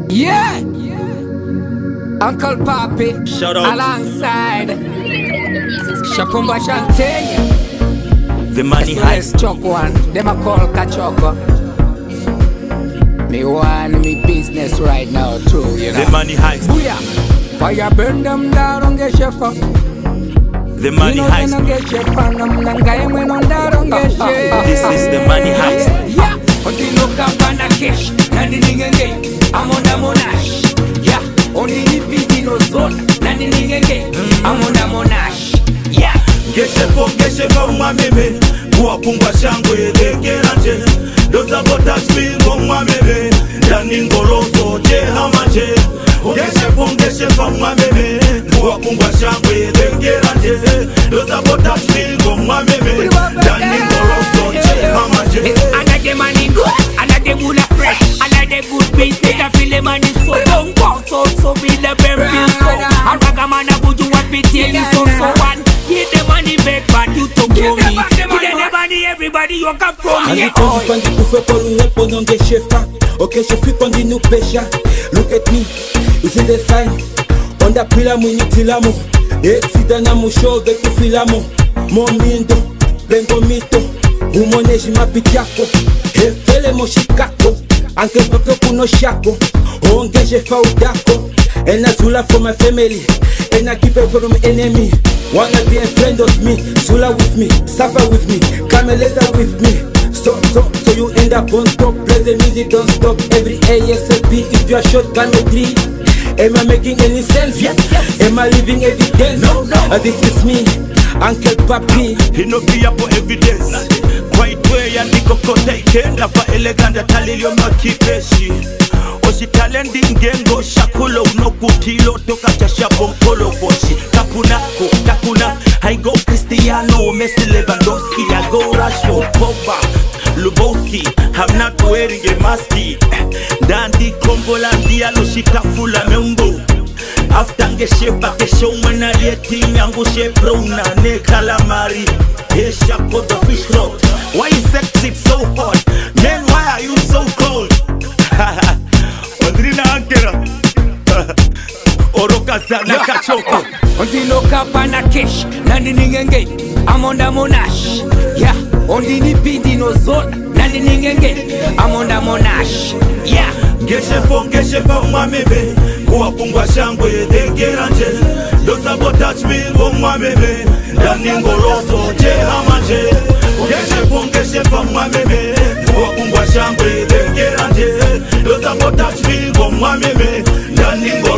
Yeah, Uncle Papi, shout out alongside Shapumba Shantenya, the money heist. Chok one, them a call Kachoko. Me want me business right now too, you know. The money heist. Booyah, fire burn them down, don't get chef up. The money heist. This is the money heist. Yeah, only look up on the cash, nothing again. I'm on the monash. Yeah, only the no zone, nothing again. I'm on the monash. Yeah, Geshe for my meme. Kuapungwa shangwe dekeranje. Doza botash bingo my meme. Daningoloso je hamaje. Geshe for my meme. Kuapungwa shangwe dekeranje. Doza botash bingo my meme. Daningoloso je hamaje. Another money good, another good fresh, another good beat. Take a feel the money so don't go so be the very so. A ragamana would you want me tell you so one. Give the money back, but you to grow me. Give the money, everybody you come from me. Quand tu pouvais pas le pendant des chefs. Ok, je suis pendant nous pécha. Look at me, you see the sign. On a pris la muniti l'amour. Et si dans un moucho, avec tout filamo. Mon mindo, bengo mito. Umoneji mapitiako. Efele mo shikako. Anke peke kuno shako. Ongeje faudako. And I Zula for my family. And I keep it from enemy. Wanna be a friend of me. Zula with me, suffer with me, Cameleta with me. So you end up on top. Play the music, don't stop. Every ASAP. If you are short, Cametry. Am I making any sense? Yes. Am I living evidence? No. This is me, Uncle Papi. He no be up for evidence. Quite way and the cocoa ikenda pa eleganda talilio makipeshi. Oshi talendi ngengo shakulo unokutilo toka chasha bonkolo boshi. Takuna, I go Cristiano, Messi, Lewandowski, I go Rashford, Pogba, Lubowski. I'm not wearing a mask. Dandi Kongola dialo shikafula membo. After ngeshepa kesho mwana yeti yangu shebrona ne calamari. Esha for the fish rod. Why is sexy so hot? Man, why are you so cold? Ondrina Ankera. Oroka sana kachoko. Only look up on a cash, nothing again. I'm on the monash. Yeah, only the PD no zone, nothing again. I'm on the monash. Yeah, Geshe for my mebe. Kuapungwa shangwe dekeranje. Dosa botash bingo my mebe. Daningoloso je hamaje. Geshe for my mebe. Kuapungwa shangwe dekeranje. Dosa botash bingo my mebe. Daningoloso